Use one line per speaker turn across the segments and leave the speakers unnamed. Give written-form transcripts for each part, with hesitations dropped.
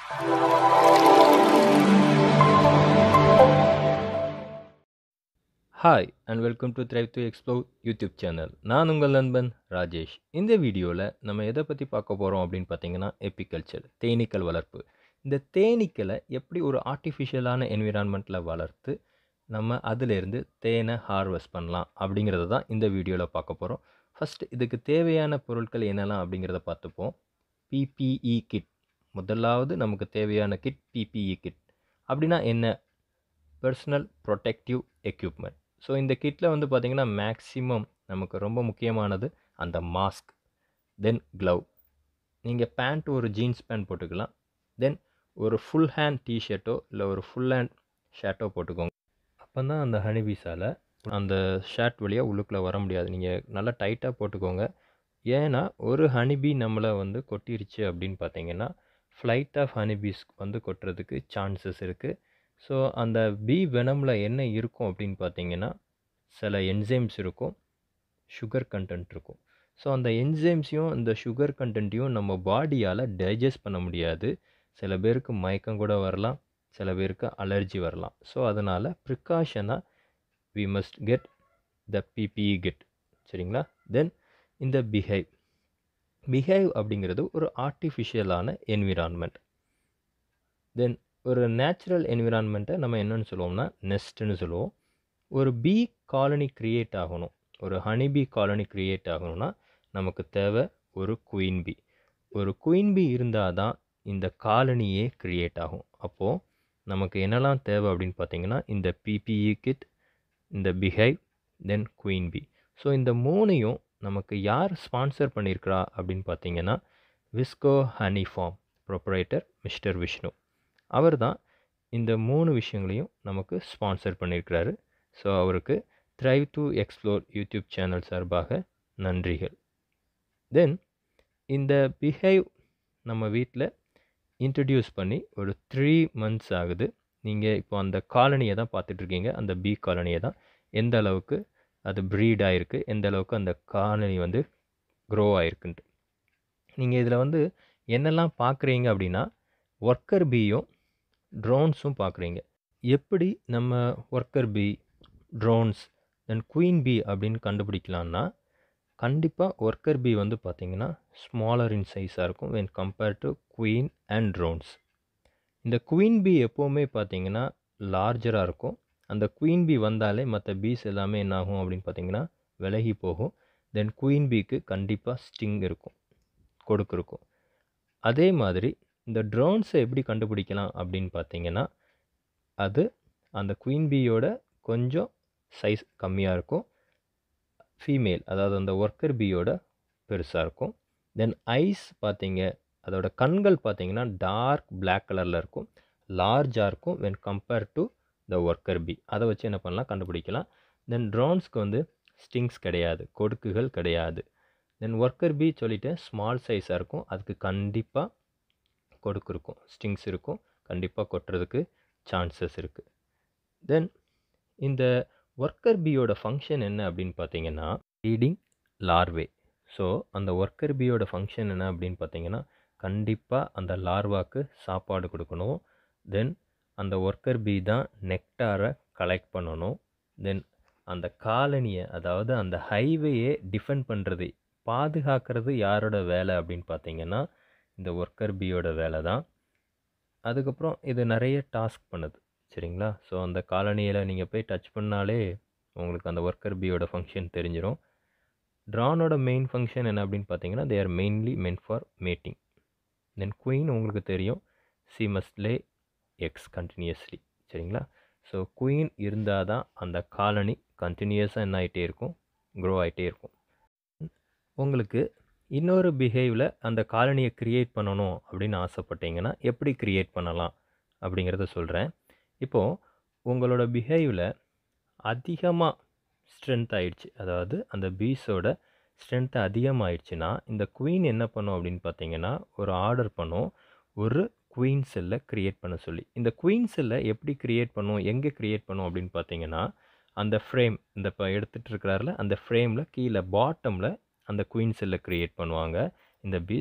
Hi and welcome to thrive2explore YouTube channel. நான் உங்கள் நண்பன் ராஜேஷ். இந்த வீடியோவில் நம்ம எதை பற்றி பார்க்க போகிறோம் அப்படின்னு பார்த்தீங்கன்னா எபிகல்ச்சர், தேனீக்கள் வளர்ப்பு. இந்த தேனீக்களை எப்படி ஒரு ஆர்டிஃபிஷியலான என்விரான்மெண்ட்டில் வளர்த்து நம்ம அதிலிருந்து தேனை ஹார்வெஸ்ட் பண்ணலாம் அப்படிங்கிறத தான் இந்த வீடியோவில் பார்க்க போகிறோம். ஃபஸ்ட் இதுக்கு தேவையான பொருட்கள் என்னெல்லாம் அப்படிங்கிறத பார்த்துப்போம். பிபிஇ கிட், முதலாவது நமக்கு தேவையான கிட் பிபிஇ கிட். அப்படின்னா என்ன? Personal protective equipment. ஸோ இந்த கிட்டில் வந்து பார்த்திங்கன்னா மேக்ஸிமம் நமக்கு ரொம்ப முக்கியமானது அந்த மாஸ்க், தென் க்ளவ். நீங்கள் பேண்ட், ஒரு ஜீன்ஸ் பேண்ட் போட்டுக்கலாம். தென் ஒரு ஃபுல் ஹேண்ட் டிஷர்ட்டோ இல்லை ஒரு ஃபுல் ஹேண்ட் ஷர்ட்டோ போட்டுக்கோங்க. அப்போ தான் அந்த ஹனிபீஸால் அந்த ஷர்ட் வழியாக உள்ளுக்குள்ளே வர முடியாது. நீங்கள் நல்லா டைட்டாக போட்டுக்கோங்க. ஏன்னா ஒரு ஹனிபீ நம்மளை வந்து கொட்டிருச்சு அப்படின்னு பார்த்தீங்கன்னா ஃப்ளைட் ஆஃப் ஹனிபீஸ் வந்து கொட்டுறதுக்கு சான்சஸ் இருக்குது. ஸோ அந்த பீ வெனமில் என்ன இருக்கும் அப்படின்னு பார்த்தீங்கன்னா சில என்சைம்ஸ் இருக்கும், சுகர் கண்டென்ட் இருக்கும். ஸோ அந்த என்சைம்ஸையும் இந்த சுகர் கண்டென்ட்டையும் நம்ம பாடியால் டைஜஸ்ட் பண்ண முடியாது. சில பேருக்கு மயக்கம் கூட வரலாம், சில பேருக்கு அலர்ஜி வரலாம். ஸோ அதனால் ப்ரிகாஷனாக we must get the PPE kit. சரிங்களா? தென் இந்த பிஹைவ் அப்படிங்கிறது ஒரு ஆர்டிஃபிஷியலான என்விரான்மெண்ட். தென் ஒரு நேச்சுரல் என்விரான்மெண்ட்டை நம்ம என்னென்னு சொல்லுவோம்னா நெஸ்ட்டுன்னு சொல்லுவோம். ஒரு பீ காலனி க்ரியேட் ஆகணும், ஒரு ஹனிபீ காலனி க்ரியேட் ஆகணும்னா நமக்கு தேவை ஒரு குயின் பீ. ஒரு குயின் பீ இருந்தால் தான் இந்த காலனியே க்ரியேட் ஆகும். அப்போது நமக்கு என்னெல்லாம் தேவை அப்படின்னு பார்த்தீங்கன்னா இந்த பிபிஇ கிட், இந்த beehive, then queen bee. So இந்த மூணையும் நமக்கு யார் ஸ்பான்சர் பண்ணியிருக்கிறா அப்படின்னு பார்த்தீங்கன்னா Visco honey farm proprietor mister Vishnu. அவர் தான் இந்த 3 விஷயங்களையும் நமக்கு ஸ்பான்சர் பண்ணியிருக்கிறாரு. ஸோ அவருக்கு thrive2explore யூடியூப் சேனல் சார்பாக நன்றிகள். தென் இந்த பிஹைவ் நம்ம வீட்டில் இன்ட்ரடியூஸ் பண்ணி ஒரு 3 months ஆகுது. நீங்கள் இப்போ அந்த காலனியை தான் பார்த்துட்ருக்கீங்க, அந்த பீ காலனியை தான். எந்த அளவுக்கு அது ப்ரீட் ஆகிருக்கு, எந்த அளவுக்கு அந்த காலனி வந்து க்ரோ ஆகிருக்குன்ட்டு. நீங்கள் இதில் வந்து என்னெல்லாம் பார்க்குறீங்க அப்படின்னா ஒர்க்கர் பீயும் ட்ரோன்ஸும் பார்க்குறீங்க. எப்படி நம்ம worker bee, drones, then queen bee அப்படின்னு கண்டுபிடிக்கலான்னா கண்டிப்பாக ஒர்க்கர் பீ வந்து பார்த்திங்கன்னா ஸ்மாலர் இன் சைஸாக இருக்கும் when compared to queen and drones. இந்த குயின் பீ எப்போவுமே பார்த்திங்கன்னா லார்ஜராக இருக்கும். அந்த குயின் பீ வந்தாலே மற்ற பீஸ் எல்லாமே என்ன ஆகும் அப்படின்னு பார்த்திங்கன்னா விலகி போகும். தென் குயின் பீக்கு கண்டிப்பாக ஸ்டிங் இருக்கும், கொடுக்கு இருக்கும். அதே மாதிரி இந்த ட்ரோன்ஸை எப்படி கண்டுபிடிக்கலாம் அப்படின்னு பார்த்தீங்கன்னா அது அந்த குயின் பீயோட கொஞ்சம் சைஸ் கம்மியாக இருக்கும். ஃபீமேல், அதாவது அந்த ஒர்க்கர் பீயோட பெருசாக இருக்கும். தென் ஐஸ் பார்த்தீங்க, அதோட கண்கள் பார்த்தீங்கன்னா டார்க் பிளாக் கலரில் இருக்கும், லார்ஜாக இருக்கும் when compare to the worker bee. அதை வச்சு என்ன பண்ணலாம், கண்டுபிடிக்கலாம். தென் ட்ரோன்ஸ்க்கு வந்து ஸ்டிங்ஸ் கிடையாது, கொடுக்குகள் கிடையாது. தென் ஒர்க்கர் பீ சொல்லிவிட்டு ஸ்மால் சைஸாக இருக்கும், அதுக்கு கண்டிப்பாக கொடுக்கு இருக்கும், ஸ்டிங்ஸ் இருக்கும், கண்டிப்பாக கொட்டுறதுக்கு சான்சஸ் இருக்குது. தென் இந்த ஒர்க்கர் பீயோட ஃபங்க்ஷன் என்ன அப்படின்னு பார்த்தீங்கன்னா ஃபீடிங் லார்வே. ஸோ அந்த ஒர்க்கர் பீயோட ஃபங்க்ஷன் என்ன அப்படின்னு பார்த்தீங்கன்னா கண்டிப்பாக அந்த லார்வாக்கு சாப்பாடு கொடுக்கணும். தென் அந்த ஒர்க்கர் பீ தான் நெக்டாரை கலெக்ட் பண்ணணும். தென் அந்த காலனியை, அதாவது அந்த ஹைவேயை டிஃபெண்ட் பண்ணுறது, பாதுகாக்கிறது யாரோட வேலை அப்படின்னு பார்த்தீங்கன்னா இந்த ஒர்க்கர் பீயோட வேலை தான். அதுக்கப்புறம் இது நிறைய டாஸ்க் பண்ணுது. சரிங்களா? ஸோ அந்த காலனியில் நீங்கள் போய் டச் பண்ணாலே உங்களுக்கு அந்த ஒர்க்கர் பீயோட ஃபங்க்ஷன் தெரிஞ்சிடும். ட்ரானோட மெயின் ஃபங்க்ஷன் என்ன அப்படின்னு பார்த்தீங்கன்னா they are mainly meant for mating. Then queen உங்களுக்கு தெரியும், she must lay eggs continuously. சரிங்களா? ஸோ குயின் இருந்தால் தான் அந்த காலனி கண்டினியூஸாக என்ன ஆகிட்டே இருக்கும், க்ரோ ஆகிட்டே இருக்கும். உங்களுக்கு இன்னொரு பிஹேவில் அந்த காலனியை க்ரியேட் பண்ணணும் அப்படின்னு ஆசைப்பட்டீங்கன்னா எப்படி க்ரியேட் பண்ணலாம் அப்படிங்கிறத சொல்கிறேன். இப்போது உங்களோட பிஹேவில் அதிகமாக ஸ்ட்ரென்த் ஆகிடுச்சு, அதாவது அந்த பீஸோட ஸ்ட்ரென்த் அதிகமாகிடுச்சுன்னா இந்த குயின் என்ன பண்ணும் அப்படின்னு பார்த்தீங்கன்னா ஒரு ஆர்டர் பண்ணும், ஒரு குயின் செல்லை க்ரியேட் பண்ண சொல்லி. இந்த குயின் செல்லை எப்படி க்ரியேட் பண்ணும், எங்கே க்ரியேட் பண்ணும் அப்படின்னு பார்த்தீங்கன்னா அந்த ஃப்ரேம், இந்த இப்போ எடுத்துகிட்டு இருக்கிறாரில் அந்த ஃப்ரேமில் கீழே பாட்டமில் அந்த குயின் செல்லை க்ரியேட் பண்ணுவாங்க இந்த பீஸ்.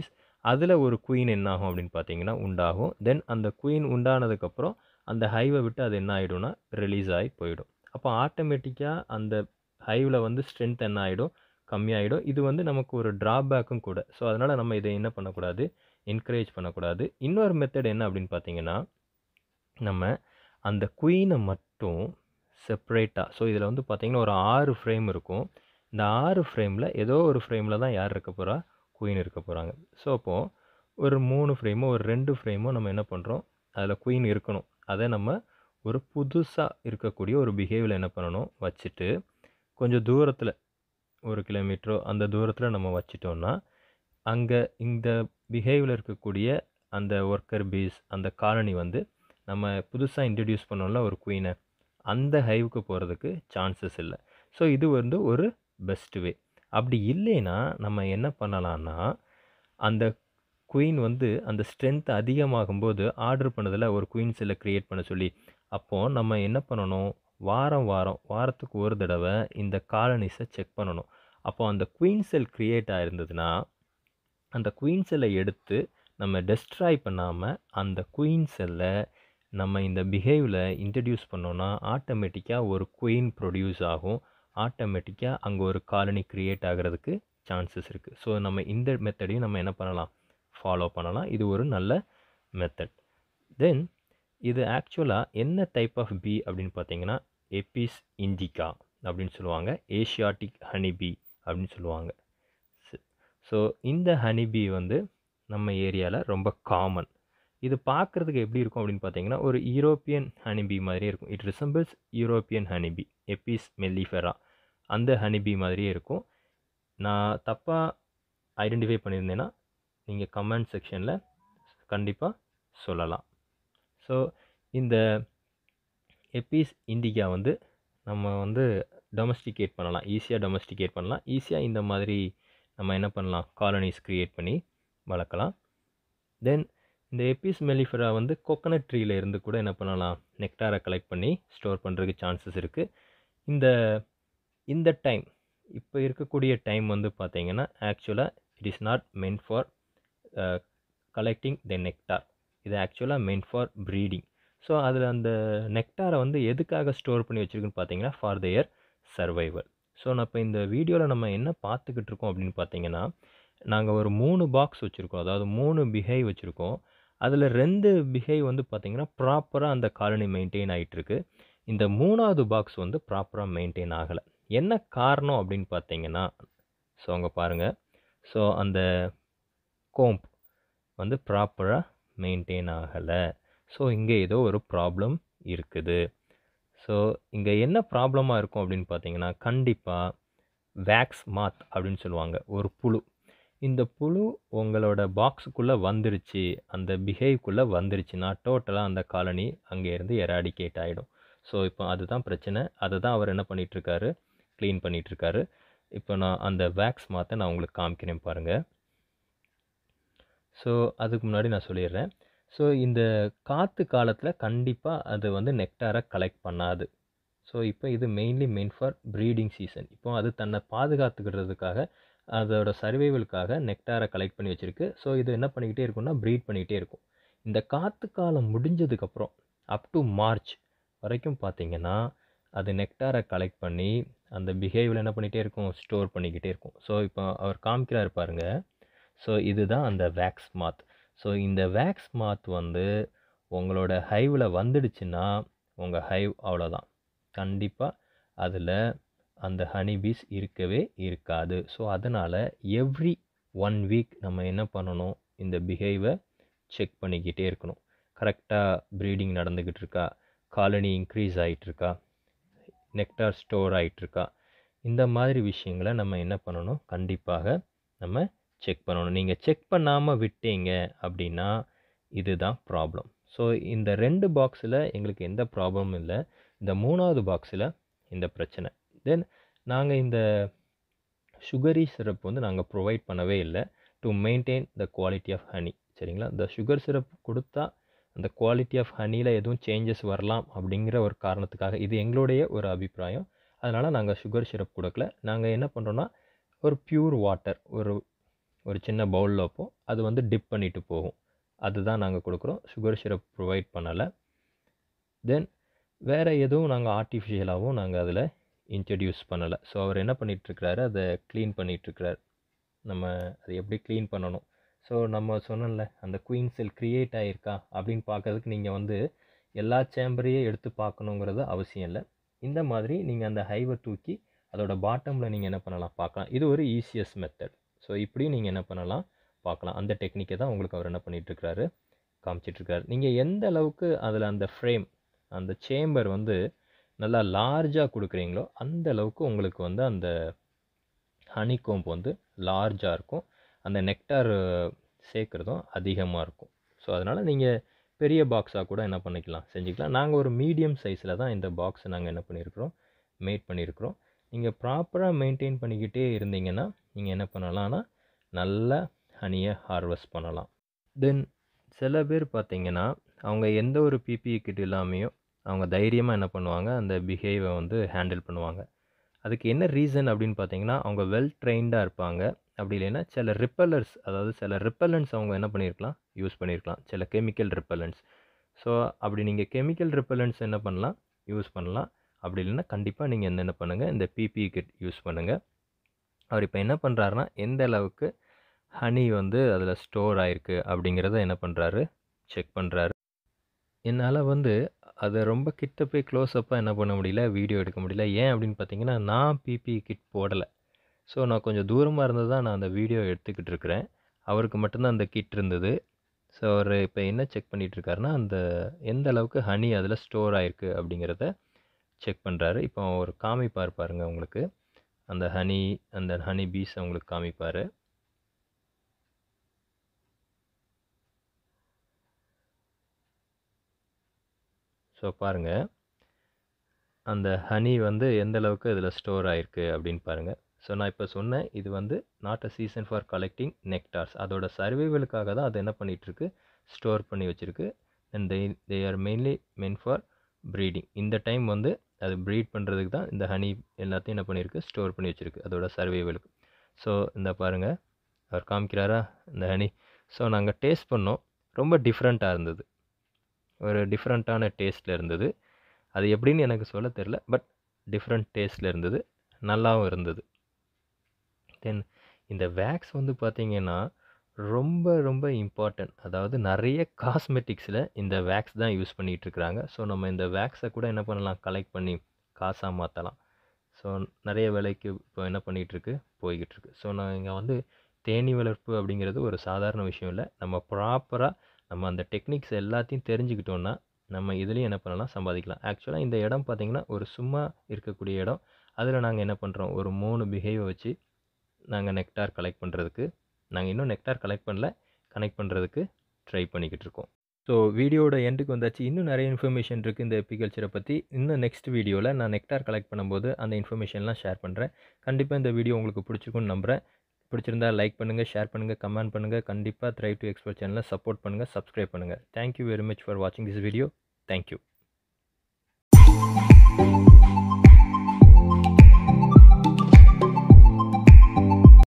அதில் ஒரு குயின் என்ன ஆகும் அப்படின்னு பார்த்தீங்கன்னா உண்டாகும். தென் அந்த குயின் உண்டானதுக்கப்புறம் அந்த ஹைவை விட்டு அது என்ன ஆகிடும்னா ரிலீஸ் ஆகி போயிடும். அப்போ ஆட்டோமேட்டிக்காக அந்த ஹைவில் வந்து ஸ்ட்ரென்த் என்ன ஆகிடும், கம்மியாயிடும். இது வந்து நமக்கு ஒரு ட்ராபேக்கும் கூட. ஸோ அதனால் நம்ம இதை என்ன பண்ணக்கூடாது, என்கரேஜ் பண்ணக்கூடாது. இன்னொரு மெத்தட் என்ன அப்படின்னு பார்த்தீங்கன்னா, நம்ம அந்த குயினை மட்டும் செப்பரேட்டாக, ஸோ இதில் வந்து பார்த்தீங்கன்னா ஒரு 6 ஃப்ரேம் இருக்கும். இந்த 6 ஃப்ரேமில் ஏதோ ஒரு ஃப்ரேமில் தான் யார் இருக்க போகிறா, குயின் இருக்க போகிறாங்க. ஸோ அப்போது ஒரு 3 ஃப்ரேமோ ஒரு 2 ஃப்ரேமோ நம்ம என்ன பண்ணுறோம், அதில் குயின் இருக்கணும். அதை நம்ம ஒரு புதுசாக இருக்கக்கூடிய ஒரு பிஹேவியர் என்ன பண்ணணும், வச்சுட்டு கொஞ்சம் தூரத்தில் 1 கிலோமீட்டரோ அந்த தூரத்தில் நம்ம வச்சிட்டோம்னா, அங்கே இந்த பிஹேவியரில் இருக்கக்கூடிய அந்த ஒர்க்கர் பீஸ், அந்த காலனி வந்து நம்ம புதுசாக இன்ட்ரடியூஸ் பண்ணோம்ல ஒரு குயினை, அந்த ஹைவுக்கு போகிறதுக்கு சான்சஸ் இல்லை. ஸோ இது வந்து ஒரு பெஸ்ட் வே. அப்படி இல்லைன்னா நம்ம என்ன பண்ணலான்னா, அந்த குயின் வந்து அந்த ஸ்ட்ரென்த் அதிகமாகும்போது ஆர்டர் பண்ணதில் ஒரு குயின் செல்லை க்ரியேட் பண்ண சொல்லி, அப்போது நம்ம என்ன பண்ணணும், வாரத்துக்கு ஒரு தடவை இந்த காலனிஸை செக் பண்ணணும். அப்போ அந்த குயின் செல் க்ரியேட் ஆகிருந்ததுன்னா, அந்த குயின் செல்லை எடுத்து நம்ம டெஸ்ட்ராய் பண்ணாமல் அந்த குயின் செல்லை நம்ம இந்த பிஹேவில் இன்ட்ரடியூஸ் பண்ணோன்னா ஆட்டோமேட்டிக்காக ஒரு குயின் ப்ரொடியூஸ் ஆகும். ஆட்டோமேட்டிக்காக அங்கே ஒரு காலனி க்ரியேட் ஆகிறதுக்கு சான்சஸ் இருக்குது. ஸோ நம்ம இந்த மெத்தடையும் நம்ம என்ன பண்ணலாம், ஃபாலோ பண்ணலாம். இது ஒரு நல்ல மெத்தட். தென் இது ஆக்சுவலாக என்ன டைப் ஆஃப் பீ அப்படின்னு பார்த்தீங்கன்னா, எபிஸ் இண்டிகா அப்படின்னு சொல்லுவாங்க. ஏஷியாட்டிக் ஹனிபீ அப்படின்னு சொல்லுவாங்க. ஸோ இந்த ஹனிபீ வந்து நம்ம ஏரியாவில் ரொம்ப காமன். இது பார்க்குறதுக்கு எப்படி இருக்கும் அப்படின்னு பார்த்தீங்கன்னா, ஒரு யூரோப்பியன் ஹனிபீ மாதிரியே இருக்கும். It resembles European honeybee, Apis mellifera, அந்த ஹனிபீ மாதிரியே இருக்கும். நான் தப்பாக ஐடென்டிஃபை பண்ணியிருந்தேன்னா நீங்கள் கமெண்ட் செக்ஷனில் கண்டிப்பாக சொல்லலாம். ஸோ இந்த எபிஸ் இண்டிகா வந்து நம்ம வந்து டொமஸ்டிகேட் பண்ணலாம், ஈஸியாக டொமஸ்டிகேட் பண்ணலாம். ஈஸியாக இந்த மாதிரி நம்ம என்ன பண்ணலாம், காலனிஸ் க்ரியேட் பண்ணி வளர்க்கலாம். தென் இந்த எபிஸ் மெல்லிஃபெரா வந்து கோகனட் ட்ரீல இருந்து கூட என்ன பண்ணலாம், நெக்டாரை கலெக்ட் பண்ணி ஸ்டோர் பண்ணுறதுக்கு சான்சஸ் இருக்குது. இந்த டைம் இப்போ இருக்கக்கூடிய டைம் வந்து பார்த்தீங்கன்னா, ஆக்சுவலாக it is not meant for collecting the nectar. இது ஆக்சுவலாக மென்ட் ஃபார் ப்ரீடிங். ஸோ அதில் அந்த நெக்டாரை வந்து எதுக்காக ஸ்டோர் பண்ணி வச்சுருக்குன்னு பார்த்தீங்கன்னா, ஃபார் தேர் சர்வைவல். ஸோ நான் இப்போ இந்த வீடியோவில் நம்ம என்ன பார்த்துக்கிட்டு இருக்கோம் அப்படின்னு பார்த்தீங்கன்னா, நாங்கள் ஒரு 3 பாக்ஸ் வச்சுருக்கோம். அதாவது 3 பிஹைவ் வச்சுருக்கோம். அதில் 2 பிஹைவ் வந்து பார்த்திங்கன்னா ப்ராப்பராக அந்த காலனி மெயின்டைன் ஆகிட்டுருக்கு. இந்த 3வது பாக்ஸ் வந்து ப்ராப்பராக மெயின்டைன் ஆகலை. என்ன காரணம் அப்படின்னு பார்த்தீங்கன்னா, ஸோ அங்கே பாருங்கள். ஸோ அந்த கோம்ப் வந்து ப்ராப்பராக மெயின்டைன் ஆகலை. ஸோ இங்கே ஏதோ ஒரு ப்ராப்ளம் இருக்குது. ஸோ இங்கே என்ன ப்ராப்ளமாக இருக்கும் அப்படின்னு பார்த்தீங்கன்னா, கண்டிப்பாக வேக்ஸ் மாத் அப்படின்னு சொல்லுவாங்க, ஒரு புழு. இந்த புழு உங்களோட பாக்ஸுக்குள்ளே வந்துருச்சு, அந்த பிஹேவ்க்குள்ளே வந்துருச்சுன்னா டோட்டலாக அந்த காலனி அங்கேருந்து எராடிகேட் ஆகிடும். ஸோ இப்போ அதுதான் பிரச்சனை. அதை தான் அவர் என்ன பண்ணிகிட்ருக்காரு, க்ளீன் பண்ணிகிட்ருக்காரு. இப்போ நான் அந்த வேக்ஸ் மாத்தை நான் உங்களுக்கு காமிக்கிறேன் பாருங்கள். ஸோ அதுக்கு முன்னாடி நான் சொல்லிடுறேன். ஸோ இந்த காற்று காலத்தில் கண்டிப்பாக அது வந்து நெக்டாரை கலெக்ட் பண்ணாது. ஸோ இப்போ இது mainly meant for breeding season. இப்போ அது தன்னை பாதுகாத்துக்கிறதுக்காக, அதோட சர்வைவலுக்காக நெக்டாரை கலெக்ட் பண்ணி வச்சுருக்கு. ஸோ இது என்ன பண்ணிக்கிட்டே இருக்கும்னா ப்ரீட் பண்ணிக்கிட்டே இருக்கும். இந்த காற்று காலம் முடிஞ்சதுக்கப்புறம் அப் டு மார்ச் வரைக்கும் பார்த்திங்கன்னா, அது நெக்டாரை கலெக்ட் பண்ணி அந்த பிஹேவியர் என்ன பண்ணிகிட்டே இருக்கும், ஸ்டோர் பண்ணிக்கிட்டே இருக்கும். ஸோ இப்போ அவர் காமிக்கிறாரு பாருங்கள். ஸோ இதுதான் அந்த வேக்ஸ் மாத். ஸோ இந்த வேக்ஸ் மாத் வந்து உங்களோட ஹைவில் வந்துடுச்சுன்னா உங்கள் ஹைவ் அவ்வளோதான். கண்டிப்பாக அதில் அந்த ஹனிபீஸ் இருக்கவே இருக்காது. ஸோ அதனால் எவ்ரி 1 வீக் நம்ம என்ன பண்ணணும், இந்த பிஹேவை செக் பண்ணிக்கிட்டே இருக்கணும். கரெக்டாக ப்ரீடிங் நடந்துக்கிட்டு இருக்கா, காலனி இன்க்ரீஸ் ஆகிட்டுருக்கா, நெக்டார் ஸ்டோர் ஆகிட்டுருக்கா, இந்த மாதிரி விஷயங்களை நம்ம என்ன பண்ணணும், கண்டிப்பாக நம்ம செக் பண்ணணும். நீங்கள் செக் பண்ணாமல் விட்டீங்க அப்படின்னா இதுதான் ப்ராப்ளம். ஸோ இந்த 2 பாக்ஸில் எங்களுக்கு எந்த ப்ராப்ளமும் இல்லை. இந்த 3வது பாக்ஸில் இந்த பிரச்சனை. தென் நாங்கள் இந்த சுகரி சிரப் வந்து நாங்கள் ப்ரொவைட் பண்ணவே இல்லை to maintain the quality of honey. சரிங்களா, இந்த சுகர் சிரப் கொடுத்தா அந்த குவாலிட்டி ஆஃப் ஹனியில் எதுவும் சேஞ்சஸ் வரலாம் அப்படிங்கிற ஒரு காரணத்துக்காக, இது எங்களுடைய ஒரு அபிப்பிராயம். அதனால் நாங்கள் சுகர் சிரப் கொடுக்கல. நாங்கள் என்ன பண்ணுறோன்னா, ஒரு பியூர் வாட்டர், ஒரு சின்ன பவுலில் வைப்போம். அது வந்து டிப் பண்ணிட்டு போகும். அதுதான் நாங்கள் கொடுக்குறோம். சுகர் சிரப் ப்ரொவைட் பண்ணலை. தென் வேறு எதுவும் நாங்கள் ஆர்டிஃபிஷியலாகவும் நாங்கள் அதில் இன்ட்ரடியூஸ் பண்ணலை. ஸோ அவர் என்ன பண்ணிகிட்ருக்கிறாரு, அதை க்ளீன் பண்ணிகிட்ருக்கிறார். நம்ம அதை எப்படி க்ளீன் பண்ணணும். ஸோ நம்ம சொன்னோம்ல, அந்த குயின் செல் க்ரியேட் ஆகிருக்கா அப்படின்னு பார்க்கறதுக்கு நீங்கள் வந்து எல்லா சேம்பரையும் எடுத்து பார்க்கணுங்கிறது அவசியம் இல்லை. இந்த மாதிரி நீங்கள் அந்த ஹைவை தூக்கி அதோட பாட்டமில் நீங்கள் என்ன பண்ணலாம் பார்க்கலாம். இது ஒரு ஈஸியஸ்ட் மெத்தட். ஸோ இப்படியும் நீங்கள் என்ன பண்ணலாம் பார்க்கலாம். அந்த டெக்னிக்கை தான் உங்களுக்கு அவர் என்ன பண்ணிகிட்ருக்கிறாரு, காமிச்சிட்ருக்காரு. நீங்கள் எந்த அளவுக்கு அதில் அந்த ஃப்ரேம், அந்த சேம்பர் வந்து நல்லா லார்ஜாக கொடுக்குறீங்களோ அந்த அளவுக்கு உங்களுக்கு வந்து அந்த ஹனிகோம்ப் வந்து லார்ஜாக இருக்கும். அந்த நெக்டார் சேர்க்குறதும் அதிகமாக இருக்கும். ஸோ அதனால் நீங்கள் பெரிய பாக்ஸாக கூட என்ன பண்ணிக்கலாம், செஞ்சுக்கலாம். நாங்கள் ஒரு மீடியம் சைஸில் தான் இந்த பாக்ஸை நாங்கள் என்ன பண்ணியிருக்கிறோம், மேட் பண்ணியிருக்கிறோம். நீங்கள் ப்ராப்பராக மெயின்டைன் பண்ணிக்கிட்டே இருந்தீங்கன்னா நீங்கள் என்ன பண்ணலாம்னா நல்லா ஹனியை ஹார்வெஸ்ட் பண்ணலாம். தென் சில பேர் பார்த்தீங்கன்னா அவங்க எந்த ஒரு பிபிஇ கிட் இல்லாமையும் அவங்க தைரியமாக என்ன பண்ணுவாங்க, அந்த பிஹேவை வந்து ஹேண்டில் பண்ணுவாங்க. அதுக்கு என்ன ரீசன் அப்படின்னு பார்த்தீங்கன்னா, அவங்க வெல் ட்ரெயின்டாக இருப்பாங்க. அப்படி இல்லைன்னா சில ரிப்பல்லர்ஸ், அதாவது சில ரிப்பல்லன்ட்ஸ் அவங்க என்ன பண்ணியிருக்கலாம், யூஸ் பண்ணியிருக்கலாம். சில கெமிக்கல் ரிப்பல்லன்ட்ஸ். ஸோ அப்படி நீங்கள் கெமிக்கல் ரிப்பல்லன்ட்ஸ் என்ன பண்ணலாம், யூஸ் பண்ணலாம். அப்படி இல்லைன்னா கண்டிப்பாக நீங்கள் என்ன பண்ணுங்கள், இந்த பிபிஇ கிட் யூஸ் பண்ணுங்கள். அவர் இப்போ என்ன பண்ணுறாருனா, எந்த அளவுக்கு ஹனி வந்து அதில் ஸ்டோர் ஆகிருக்கு அப்படிங்கிறத என்ன பண்ணுறாரு, செக் பண்ணுறாரு. என்னால் வந்து அதை ரொம்ப கிட்ட போய் க்ளோஸ்அப்பாக என்ன பண்ண முடியல, வீடியோ எடுக்க முடியல. ஏன் அப்படின்னு பார்த்தீங்கன்னா, நான் பிபிஇ கிட் போடலை. ஸோ நான் கொஞ்சம் தூரமாக இருந்து தான் நான் அந்த வீடியோ எடுத்துக்கிட்டு இருக்கிறேன். அவருக்கு மட்டும்தான் அந்த கிட் இருந்தது. ஸோ அவர் இப்போ என்ன செக் பண்ணிகிட்ருக்காருன்னா, அந்த எந்த அளவுக்கு ஹனி அதில் ஸ்டோர் ஆகிருக்கு அப்படிங்கிறத செக் பண்ணுறாரு. இப்போ ஒரு காமிப்பார் பாருங்க உங்களுக்கு. அந்த ஹனி பீஸ் உங்களுக்கு காமிப்பார். ஸோ பாருங்கள், அந்த ஹனி வந்து எந்த அளவுக்கு இதில் ஸ்டோர் ஆகிருக்கு அப்படின்னு பாருங்கள். ஸோ நான் இப்போ சொன்னேன், இது வந்து not a season for collecting nectars. அதோட சர்வைவலுக்காக தான் அது என்ன பண்ணிகிட்ருக்கு, ஸ்டோர் பண்ணி வச்சுருக்கு. And they are mainly meant for breeding. இந்த டைம் வந்து அது ப்ரீட் பண்ணுறதுக்கு தான் இந்த ஹனி எல்லாத்தையும் என்ன பண்ணியிருக்கு, ஸ்டோர் பண்ணி வச்சுருக்கு அதோட சர்வைவலுக்கு. ஸோ இந்த பாருங்கள், அவர் காமிக்கிறாரா இந்த ஹனி. ஸோ நாங்கள் டேஸ்ட் பண்ணோம். ரொம்ப டிஃப்ரெண்ட்டாக இருந்தது. ஒரு டிஃப்ரெண்ட்டான டேஸ்ட்டில் இருந்தது. அது எப்படின்னு எனக்கு சொல்ல தெரில. பட் டிஃப்ரெண்ட் டேஸ்ட்டில் இருந்தது, நல்லாவும் இருந்தது. தென் இந்த வேக்ஸ் வந்து பார்த்திங்கன்னா ரொம்ப ரொம்ப இம்பார்ட்டன்ட். அதாவது நிறைய காஸ்மெட்டிக்ஸில் இந்த வேக்ஸ் தான் யூஸ் பண்ணிகிட்ருக்குறாங்க. ஸோ நம்ம இந்த வேக்ஸை கூட என்ன பண்ணலாம், கலெக்ட் பண்ணி காசாக மாற்றலாம். ஸோ நிறைய விலைக்கு இப்போ என்ன பண்ணிகிட்ருக்கு, போய்கிட்டுருக்கு. ஸோ நான் இங்கே வந்து தேனீ வளர்ப்பு அப்படிங்கிறது ஒரு சாதாரண விஷயம் இல்லை. நம்ம ப்ராப்பராக நம்ம அந்த டெக்னிக்ஸ் எல்லாத்தையும் தெரிஞ்சுக்கிட்டோன்னா நம்ம இதுலேயும் என்ன பண்ணலாம், சம்பாதிக்கலாம். ஆக்சுவலாக இந்த இடம் பார்த்திங்கன்னா ஒரு சும்மா இருக்கக்கூடிய இடம். அதில் நாங்கள் என்ன பண்ணுறோம், ஒரு 3 பிஹேவை வச்சு நாங்கள் நெக்டார் கலெக்ட் பண்ணுறதுக்கு, நாங்கள் இன்னும் நெக்டார் கலெக்ட் பண்ணல, கனெக்ட் பண்ணுறதுக்கு ட்ரை பண்ணிக்கிட்டு இருக்கோம். ஸோ வீடியோட எண்டுக்கு வந்தாச்சு. இன்னும் நிறைய இன்ஃபர்மேஷன் இருக்குது இந்த எபிகல்ச்சரை பற்றி. இன்னும் நெக்ஸ்ட் வீடியோவில் நான் நெக்டார் கலெக்ட் பண்ணும்போது அந்த இன்ஃபர்மேஷன்லாம் ஷேர் பண்ணுறேன். கண்டிப்பாக இந்த வீடியோ உங்களுக்கு பிடிச்சிருக்குன்னு நம்புகிறேன். பிடிச்சிருந்தா லைக் பண்ணுங்கள், ஷேர் பண்ணுங்கள், கமெண்ட் பண்ணுங்கள். கண்டிப்பாக thrive2explore சேனலை சப்போர்ட் பண்ணுங்கள், சப்ஸ்கிரைப் பண்ணுங்கள். தேங்க்யூ வெரி மச் ஃபார் வாட்சிங் திஸ் வீடியோ. தேங்க்யூ.